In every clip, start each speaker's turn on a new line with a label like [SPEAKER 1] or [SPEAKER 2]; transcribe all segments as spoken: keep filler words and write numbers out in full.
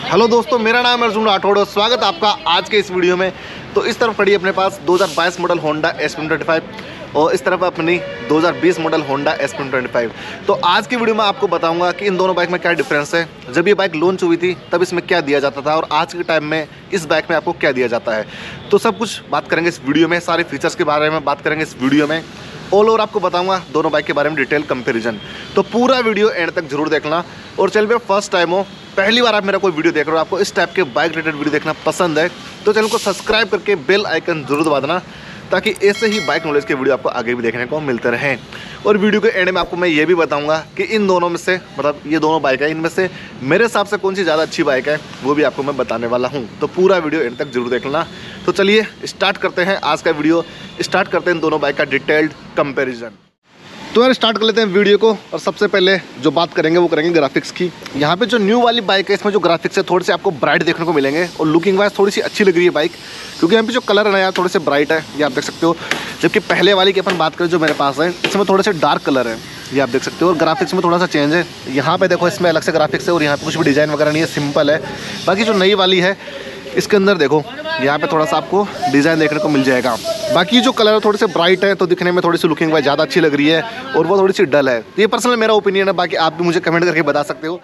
[SPEAKER 1] Hello दोस्तों, मेरा नाम है अर्जुन राठौड़ और स्वागत है आपका आज के इस वीडियो में। तो इस तरफ खड़ी है अपने पास दो हज़ार बाईस model Honda S P twenty five और इस तरफ अपनी दो हज़ार बीस model Honda S P twenty five. तो आज की वीडियो में आपको बताऊंगा कि इन दोनों बाइक में क्या डिफरेंस है, जब ये बाइक लॉन्च हुई थी तब इसमें क्या दिया जाता था और आज के टाइम में इस बाइक में आपको क्या दिया जाता है। तो सब कुछ बात करेंगे इस वीडियो में, सारे फीचर्स के बारे में बात करेंगे इस वीडियो में। ऑल ओवर आपको बताऊंगा दोनों बाइक के बारे में डिटेल कंपैरिजन। तो पूरा वीडियो एंड तक जरूर देखना। और चैनल पे फर्स्ट टाइम हो, पहली बार आप मेरा कोई वीडियो देख रहे हो, आपको इस टाइप के बाइक रिलेटेड वीडियो देखना पसंद है तो चैनल को सब्सक्राइब करके बेल आइकन जरूर दबा देना, ताकि ऐसे ही बाइक नॉलेज के वीडियो आपको आगे भी देखने को मिलते रहें। और वीडियो के एंड में आपको मैं ये भी बताऊंगा कि इन दोनों में से, मतलब ये दोनों बाइक है, इनमें से मेरे हिसाब से कौन सी ज़्यादा अच्छी बाइक है वो भी आपको मैं बताने वाला हूँ। तो पूरा वीडियो एंड तक जरूर देख लेना। तो चलिए स्टार्ट करते हैं आज का वीडियो, स्टार्ट करते हैं इन दोनों बाइक का डिटेल्ड कंपेरिजन। तो यार स्टार्ट कर लेते हैं वीडियो को। और सबसे पहले जो बात करेंगे वो करेंगे ग्राफिक्स की। यहाँ पे जो न्यू वाली बाइक है इसमें जो ग्राफिक्स है थोड़े से आपको ब्राइट देखने को मिलेंगे और लुकिंग वाइज थोड़ी सी अच्छी लग रही है बाइक, क्योंकि यहाँ पे जो कलर है ना यार थोड़े से ब्राइट है, ये आप देख सकते हो। जबकि पहले वाली की अपन बात करें जो मेरे पास है, इसमें थोड़े से डार्क कलर है, ये आप देख सकते हो। और ग्राफिक्स में थोड़ा सा चेंज है, यहाँ पे देखो इसमें अलग से ग्राफिक्स है और यहाँ पे कुछ भी डिज़ाइन वगैरह नहीं है, सिंपल है। बाकी जो नई वाली है इसके अंदर देखो यहाँ पे थोड़ा सा आपको डिज़ाइन देखने को मिल जाएगा। बाकी जो कलर है थोड़े से ब्राइट है तो दिखने में थोड़ी सी लुकिंग वाइज ज़्यादा अच्छी लग रही है और वो थोड़ी सी डल है। ये पर्सनल मेरा ओपिनियन है, बाकी आप भी मुझे कमेंट करके बता सकते हो।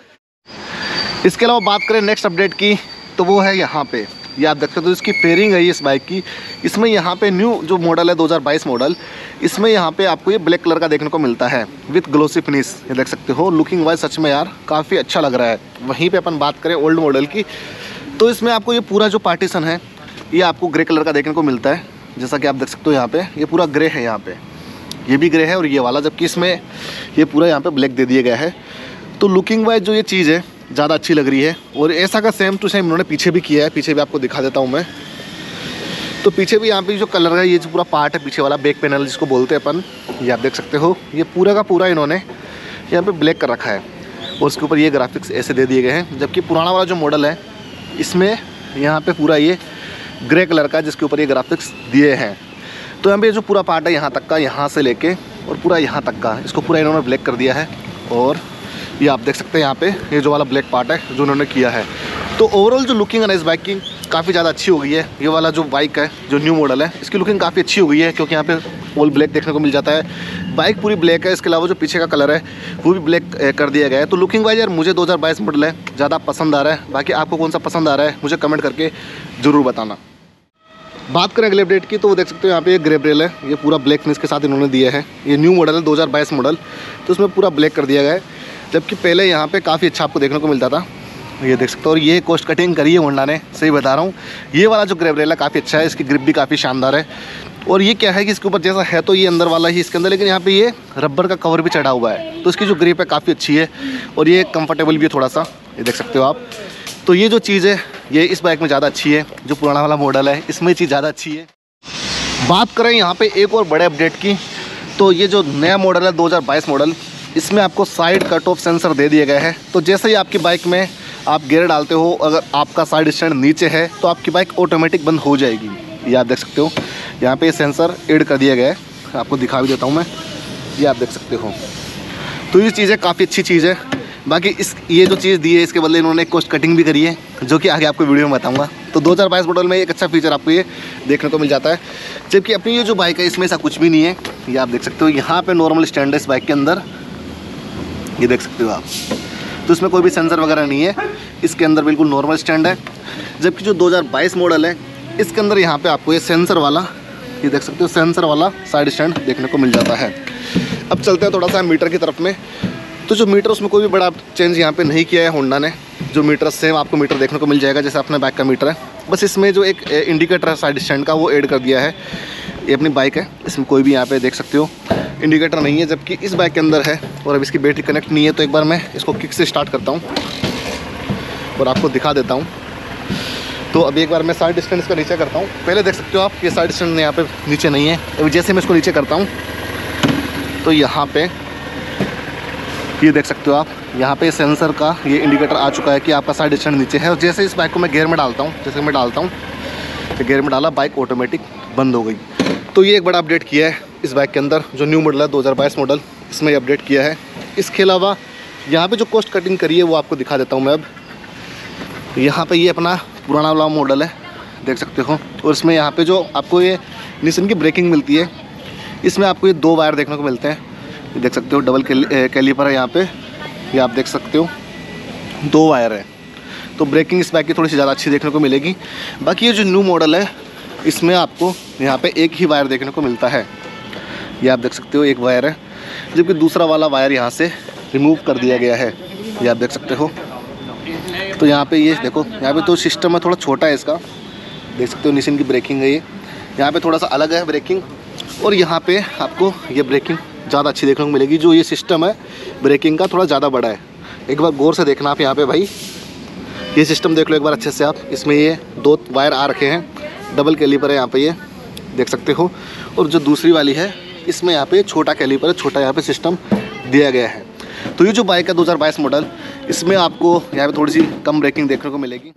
[SPEAKER 1] इसके अलावा बात करें नेक्स्ट अपडेट की तो वो है यहाँ पे, ये आप देख सकते हो इसकी पेयरिंग है इस बाइक की। इसमें यहाँ पे न्यू जो मॉडल है दो हज़ार बाईस मॉडल, इसमें यहाँ पे आपको ये ब्लैक कलर का देखने को मिलता है विथ ग्लोसी फिनिश, ये देख सकते हो। लुकिंग वाइज सच में यार काफ़ी अच्छा लग रहा है। वहीं पे अपन बात करें ओल्ड मॉडल की तो इसमें आपको ये पूरा जो पार्टीशन है ये आपको ग्रे कलर का देखने को मिलता है, जैसा कि आप देख सकते हो। यहाँ पे ये पूरा ग्रे है, यहाँ पे ये भी ग्रे है और ये वाला, जबकि इसमें ये पूरा यहाँ पे ब्लैक दे दिया गया है। तो लुकिंग वाइज जो ये चीज़ है ज़्यादा अच्छी लग रही है। और ऐसा का सेम टू सेम इन्होंने पीछे भी किया है, पीछे भी आपको दिखा देता हूँ मैं। तो पीछे भी यहाँ पे जो कलर है, ये जो पूरा पार्ट है पीछे वाला बैक पैनल जिसको बोलते हैं अपन, ये आप देख सकते हो। ये पूरा का पूरा इन्होंने यहाँ पे ब्लैक कर रखा है और उसके ऊपर ये ग्राफिक्स ऐसे दे दिए गए हैं। जबकि पुराना वाला जो मॉडल है इसमें यहाँ पे पूरा ये ग्रे कलर का जिसके ऊपर ये ग्राफिक्स दिए हैं। तो यहाँ पे जो पूरा पार्ट है यहाँ तक का, यहाँ से लेके और पूरा यहाँ तक का, इसको पूरा इन्होंने ब्लैक कर दिया है। और ये आप देख सकते हैं यहाँ पे ये जो वाला ब्लैक पार्ट है जो उन्होंने किया है। तो ओवरऑल जो लुकिंग है ना इस बाइक की काफ़ी ज़्यादा अच्छी हो गई है। ये वाला जो बाइक है जो न्यू मॉडल है इसकी लुकिंग काफ़ी अच्छी हो गई है, क्योंकि यहाँ पे ऑल ब्लैक देखने को मिल जाता है। बाइक पूरी ब्लैक है, इसके अलावा जो पीछे का कलर है वो भी ब्लैक कर दिया गया है। तो लुकिंग वाइज यार मुझे दो हज़ार बाईस मॉडल है ज़्यादा पसंद आ रहा है। बाकी आपको कौन सा पसंद आ रहा है मुझे कमेंट करके ज़रूर बताना। बात करें अगले अपडेट की तो वो देख सकते हो यहाँ पे ये ग्रे ब्रेल है, ये पूरा ब्लैक फिनिश के साथ इन्होंने दिया है। ये न्यू मॉडल है दो हज़ार बाईस मॉडल, तो उसमें पूरा ब्लैक कर दिया गया है। जबकि पहले यहाँ पे काफ़ी अच्छा आपको देखने को मिलता था, ये देख सकते हो। और ये कॉस्ट कटिंग करी है होंडा ने, सही बता रहा हूँ। ये वाला जो ग्रे ब्रेल है काफ़ी अच्छा है, इसकी ग्रिप भी काफ़ी शानदार है। और ये क्या है कि इसके ऊपर जैसा है तो ये अंदर वाला ही इसके अंदर, लेकिन यहाँ पे ये रबर का कवर भी चढ़ा हुआ है, तो इसकी जो ग्रिप है काफ़ी अच्छी है और ये कंफर्टेबल भी है थोड़ा सा, ये देख सकते हो आप। तो ये जो चीज़ है ये इस बाइक में ज़्यादा अच्छी है। जो पुराना वाला मॉडल है इसमें चीज़ ज़्यादा अच्छी है। बात करें यहाँ पे एक और बड़े अपडेट की तो ये जो नया मॉडल है दो हज़ार बाईस मॉडल, इसमें आपको साइड कट ऑफ सेंसर दे दिए गए हैं। तो जैसे ही आपकी बाइक में आप गियर डालते हो, अगर आपका साइड स्टैंड नीचे है तो आपकी बाइक ऑटोमेटिक बंद हो जाएगी। ये आप देख सकते हो, यहाँ पे सेंसर ऐड कर दिया गया है, आपको दिखा भी देता हूँ मैं, ये आप देख सकते हो। तो ये चीज़ें काफ़ी अच्छी चीज़ है। बाकी इस ये जो चीज़ दी है इसके बदले इन्होंने कॉस्ट कटिंग भी करी है, जो कि आगे आपको वीडियो में बताऊंगा। तो दो हज़ार बाईस मॉडल में एक अच्छा फीचर आपको ये देखने को मिल जाता है। जबकि अपनी ये जो बाइक है इसमें ऐसा कुछ भी नहीं है, ये आप देख सकते हो। यहाँ पे नॉर्मल स्टैंड है इस बाइक के अंदर, ये देख सकते हो आप। तो इसमें कोई भी सेंसर वगैरह नहीं है, इसके अंदर बिल्कुल नॉर्मल स्टैंड है। जबकि जो दो हज़ार बाईस मॉडल है इसके अंदर यहाँ पे आपको ये सेंसर वाला, ये देख सकते हो, सेंसर वाला साइड स्टैंड देखने को मिल जाता है। अब चलते हैं थोड़ा सा मीटर की तरफ में। तो जो मीटर उसमें कोई भी बड़ा चेंज यहाँ पे नहीं किया है होंडा ने। जो मीटर सेम आपको मीटर देखने को मिल जाएगा जैसे अपने बाइक का मीटर है, बस इसमें जो एक इंडिकेटर है साइड स्टैंड का वो ऐड कर दिया है। ये अपनी बाइक है, इसमें कोई भी यहाँ पे देख सकते हो इंडिकेटर नहीं है, जबकि इस बाइक के अंदर है। और अब इसकी बैटरी कनेक्ट नहीं है, तो एक बार मैं इसको किक से स्टार्ट करता हूँ और आपको दिखा देता हूँ। तो अभी एक बार मैं साइड स्टैंड इसका नीचे करता हूँ। पहले देख सकते हो आप ये साइड स्टैंड यहाँ पे नीचे नहीं है। अभी जैसे मैं इसको नीचे करता हूँ तो यहाँ पे ये देख सकते हो आप, यहाँ पे सेंसर का ये इंडिकेटर आ चुका है कि आपका साइड स्टैंड नीचे है। और जैसे इस बाइक को मैं गियर में डालता हूँ, जैसे मैं डालता हूँ तो गियर में डाला, बाइक ऑटोमेटिक बंद हो गई। तो ये एक बड़ा अपडेट किया है इस बाइक के अंदर, जो न्यू मॉडल है दो हज़ार बाईस मॉडल, इसमें ये अपडेट किया है। इसके अलावा यहाँ पे जो कॉस्ट कटिंग करी है वो आपको दिखा देता हूँ मैं अब। यहाँ पे ये अपना पुराना वाला मॉडल है, देख सकते हो। और इसमें यहाँ पे जो आपको ये निसान की ब्रेकिंग मिलती है, इसमें आपको ये दो वायर देखने को मिलते हैं, देख सकते हो। डबल कैलिपर है यहाँ पे, ये आप देख सकते हो, दो वायर है। तो ब्रेकिंग इस बाइक की थोड़ी सी ज़्यादा अच्छी देखने को मिलेगी। बाकी ये जो न्यू मॉडल है, इसमें आपको यहाँ पे एक ही वायर देखने को मिलता है, ये आप देख सकते हो, एक वायर है। जबकि दूसरा वाला वायर यहाँ से रिमूव कर दिया गया है, ये आप देख सकते हो। तो यहाँ पे ये देखो, यहाँ पे तो सिस्टम है थोड़ा छोटा है इसका, देख सकते हो। निसान की ब्रेकिंग है ये, यहाँ पे थोड़ा सा अलग है ब्रेकिंग। और यहाँ पे आपको ये ब्रेकिंग ज़्यादा अच्छी देखने को मिलेगी। जो ये सिस्टम है ब्रेकिंग का, थोड़ा ज़्यादा बड़ा है। एक बार गौर से देखना आप यहाँ पे भाई, ये सिस्टम देख लो एक बार अच्छे से आप। इसमें ये दो वायर आ रखे हैं, डबल कैलिपर है यहाँ पे, ये देख सकते हो। और जो दूसरी वाली है, इसमें यहाँ पे छोटा कैलिपर है, छोटा यहाँ पे सिस्टम दिया गया है। तो ये जो बाइक है दो हज़ार बाईस मॉडल, इसमें आपको यहाँ पे थोड़ी सी कम ब्रेकिंग देखने को मिलेगी।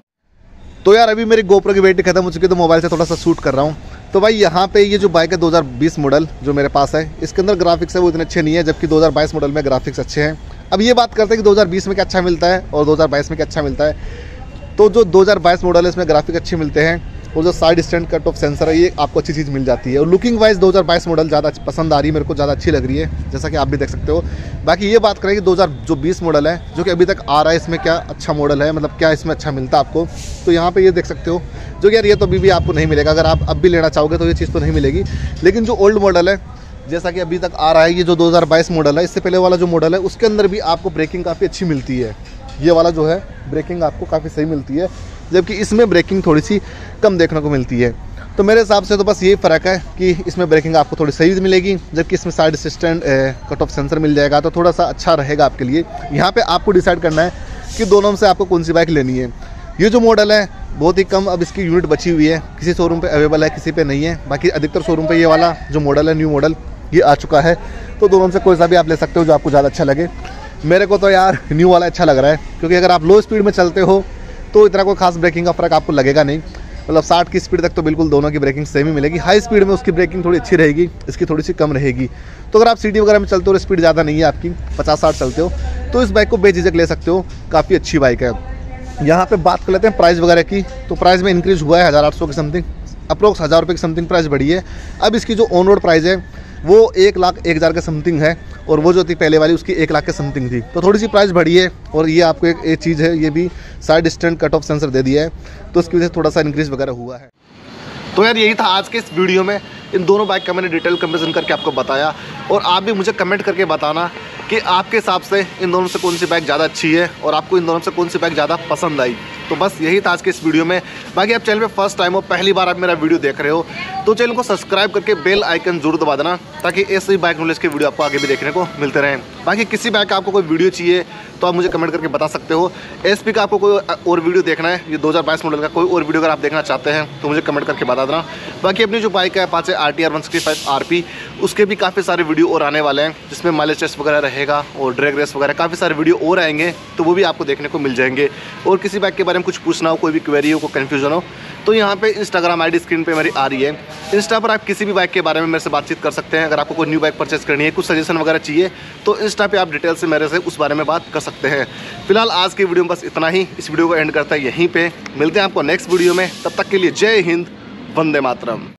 [SPEAKER 1] तो यार अभी मेरी गोप्रो की बैटरी खत्म हो चुकी है, तो मोबाइल से थोड़ा सा शूट कर रहा हूँ। तो भाई यहाँ पे ये जो बाइक है दो हज़ार बीस मॉडल जो मेरे पास है, इसके अंदर ग्राफिक्स है वो इतने अच्छे नहीं है, जबकि दो हज़ार बाईस मॉडल में ग्राफिक्स अच्छे हैं। अब ये बात करते हैं कि दो हज़ार बीस में क्या अच्छा मिलता है और दो हज़ार बाईस में क्या अच्छा मिलता है। तो जो दो हज़ार बाईस मॉडल है, इसमें ग्राफिक अच्छे मिलते हैं, और जो side stand cut off sensor है, ये आपको अच्छी चीज़ मिल जाती है। और लुकिंग वाइज दो हज़ार बाईस मॉडल ज़्यादा पसंद आ रही है मेरे को, ज़्यादा अच्छी लग रही है, जैसा कि आप भी देख सकते हो। बाकी ये बात करें कि दो हज़ार जो बीस मॉडल है, जो कि अभी तक आ रहा है, इसमें क्या अच्छा मॉडल है, मतलब क्या इसमें अच्छा मिलता है आपको। तो यहाँ पे ये देख सकते हो, जो कि यार ये तो अभी भी आपको नहीं मिलेगा। अगर आप अब भी लेना चाहोगे तो ये चीज़ तो नहीं मिलेगी। लेकिन जो ओल्ड मॉडल है, जैसा कि अभी तक आ रहा है, ये जो दो हज़ार बाईस मॉडल है, इससे पहले वाला जो मॉडल है, उसके अंदर भी आपको ब्रेकिंग काफ़ी अच्छी मिलती है। ये वाला जो है ब्रेकिंग आपको काफ़ी सही मिलती है, जबकि इसमें ब्रेकिंग थोड़ी सी कम देखने को मिलती है। तो मेरे हिसाब से तो बस यही फ़र्क है कि इसमें ब्रेकिंग आपको थोड़ी सही मिलेगी, जबकि इसमें side assistant cut off sensor मिल जाएगा, तो थोड़ा सा अच्छा रहेगा आपके लिए। यहाँ पे आपको डिसाइड करना है कि दोनों में से आपको कौन सी बाइक लेनी है। ये जो मॉडल है बहुत ही कम अब इसकी यूनिट बची हुई है, किसी शोरूम पे अवेलेबल है, किसी पे नहीं है। बाकी अधिकतर शोरूम पे ये वाला जो मॉडल है, न्यू मॉडल, ये आ चुका है। तो दोनों में से कोई सा भी आप ले सकते हो जो आपको ज़्यादा अच्छा लगे। मेरे को तो यार न्यू वाला अच्छा लग रहा है, क्योंकि अगर आप लो स्पीड में चलते हो तो इतना कोई खास ब्रेकिंग का फ़र्क आपको लगेगा नहीं। मतलब साठ की स्पीड तक तो बिल्कुल दोनों की ब्रेकिंग सेम ही मिलेगी। हाई स्पीड में उसकी ब्रेकिंग थोड़ी अच्छी रहेगी, इसकी थोड़ी सी कम रहेगी। तो अगर आप सिटी वगैरह में चलते हो और स्पीड ज़्यादा नहीं है आपकी, पचास साठ चलते हो, तो इस बाइक को बेझिझक ले सकते हो, काफ़ी अच्छी बाइक है। यहाँ पे बात कर लेते हैं प्राइस वगैरह की। तो प्राइस में इंक्रीज़ हुआ है हज़ार आठ सौ की समथिंग, अप्रोक्स हज़ार रुपये की समथिंग प्राइस बढ़ी है। अब इसकी जो ऑन रोड प्राइस है वो एक लाख एक हज़ार के समथिंग है, और वो जो थी पहले वाली उसकी एक लाख के समथिंग थी। तो थोड़ी सी प्राइस बढ़ी है। और ये आपको एक, एक चीज़ है, ये भी side stand cut off sensor दे दिया है, तो उसकी वजह से थोड़ा सा इंक्रीज़ वगैरह हुआ है। तो यार यही था आज के इस वीडियो में। इन दोनों बाइक का मैंने डिटेल कंपेरिजन करके आपको बताया, और आप भी मुझे कमेंट करके बताना कि आपके हिसाब से इन दोनों से कौन सी बाइक ज़्यादा अच्छी है और आपको इन दोनों से कौन सी बाइक ज़्यादा पसंद आई। तो बस यही था आज के इस वीडियो में। बाकी आप चैनल पे फर्स्ट टाइम हो, पहली बार आप मेरा वीडियो देख रहे हो, तो चैनल को सब्सक्राइब करके बेल आइकन जरूर दबा देना, ताकि ऐसे ही बाइक नॉलेज के वीडियो आपको आगे भी देखने को मिलते रहें। बाकी किसी बाइक का आपको कोई वीडियो चाहिए तो आप मुझे कमेंट करके बता सकते हो। एसपी का आपको कोई और वीडियो देखना है, ये दो हज़ार बाईस मॉडल का कोई और वीडियो अगर आप देखना चाहते हैं तो मुझे कमेंट करके बता देना। बाकी अपनी जो बाइक है Apache R T R one sixty five R P, उसके भी काफ़ी सारे वीडियो और आने वाले हैं, जिसमें माइलेज टेस्ट वगैरह रहेगा और ड्रैग रेस वगैरह काफ़ी सारे वीडियो और आएंगे, तो वो भी आपको देखने को मिल जाएंगे। और किसी बाइक के बारे में कुछ पूछना हो, कोई भी क्वेरी हो, कोई कन्फ्यूजन हो, तो यहाँ पे इंस्टाग्राम आईडी स्क्रीन पे मेरी आ रही है। इंस्टा पर आप किसी भी बाइक के बारे में मेरे से बातचीत कर सकते हैं। अगर आपको कोई न्यू बाइक परचेस करनी है, कुछ सजेशन वगैरह चाहिए, तो इंस्टा पे आप डिटेल से मेरे से उस बारे में बात कर सकते हैं। फिलहाल आज की वीडियो में बस इतना ही। इस वीडियो को एंड करता है यहीं पे। मिलते हैं आपको नेक्स्ट वीडियो में, तब तक के लिए जय हिंद, वंदे मातरम।